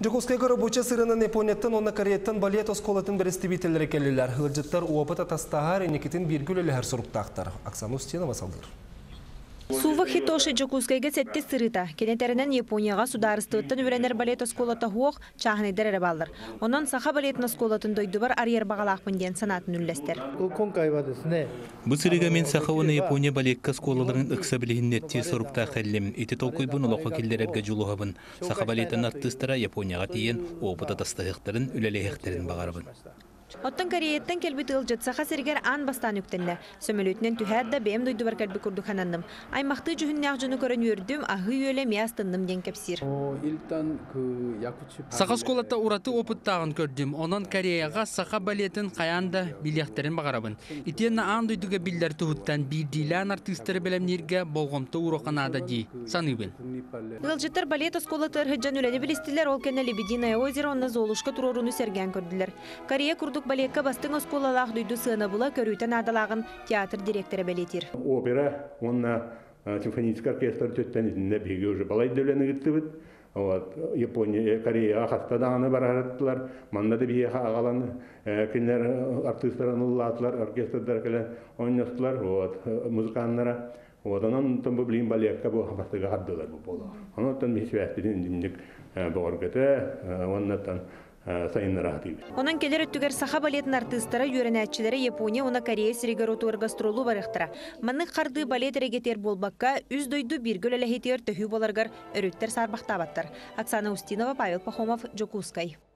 Жокускайга рабоча сырынан Японияттан, онна Кореяттан балет осколатын берестибителлер келелер. Хылжыттар уапыта тастағар енекетін биргүл әлі сұрықтақтар. Оксана Устинова салдыр. Сува Хитоши Жокускайга сетте сырыта. Кенетерінен Японияға сударыстыттан үренер балет осколата хуақ чағынайдар әрі балыр. Онан саха балетін осколатын дойды бар арьер бағалақпын ден санатын үллестер. Бұл сырыға мен саха оны Япония балетка осколаларын ұқса білігіннетте сұрықта қәлім. Еті толқойбын олаққа келдерерге жолуғабын. Саха балетін артыстыра Японияға тиен опыта тастығықтарын үлелейіқтерін бағарыбын. Оттан Кореяттан келбі тылжат саха сергер ан бастан үктенлі. Сөмелөтінен түхәрді бәйім дойды бар кәлбі күрді қананным. Аймақты жүхіннәқ жүні көрін өрдім, ағы өйлі мястынным ден кәпсір. Саха сколатта ураты опыттағын көрдім. Онан Кореяға саха балетін қаянда билияқтерін бағарабын. Итенна ан дойдыға билдер тұғыттан бір дейлән артыстыры бәлемнерге болғымты урақанада дей. Саныбын. Тылжаттар балет осколатыр хыджан үләді білістілер ол кәні Лебединое озеро онна золушка туроруны серген көрділер. Корея күрдік балетка бастың осколалақ дүйді сыны бұла көрүйтен адалағын театр директоры бәлетір. Опера, онна симфонический оркестр төттен изінде беге уже балай дөлені кіттібіт. Япония, Корея ақтадағаны бар араттылар. Манда да бие ағаланы кенлер артистларын ұллатылар, оркестрдар кәлен ойнастылар, музыканлара. Онан бұл білейін балетка бұл бастыға қаддылар бұл болу. Онан бейсвәстіден дімдік бұғыргеті, оннаттан Онан келер өттігер саха балетін артыстары үйренәтчілері Япония, она Корея сирегер отуыр гастролу барықтыра. Манның қарды балет әрегетер болбаққа үз дойду біргіл әләхетер төхі боларғар өріттер сарбақта баттар. Оксана Устинова, Павел Пахомов, Жокускай.